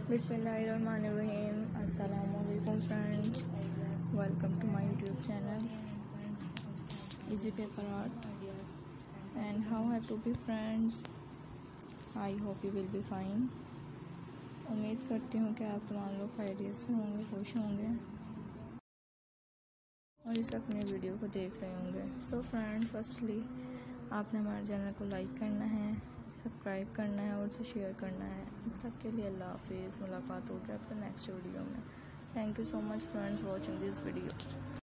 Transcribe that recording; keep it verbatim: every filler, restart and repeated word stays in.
बिस्मिल्लाहिर्रहमानिर्रहीम। अस्सलामुअलैकुम friends, welcome to my YouTube channel easy paper art and how have to be friends. I hope you will be fine. उम्मीद करती हूँ कि आप तमाम लोग खैरियत से होंगे, खुश होंगे और इस अपने वीडियो को देख रहे होंगे। सो फ्रेंड, फर्स्टली आपने हमारे चैनल को लाइक करना है, सब्सक्राइब करना है और उसे शेयर करना है। अब तक के लिए अल्लाह हाफिज़। मुलाकात होगी आपके नेक्स्ट वीडियो में। Thank you so much friends watching this video.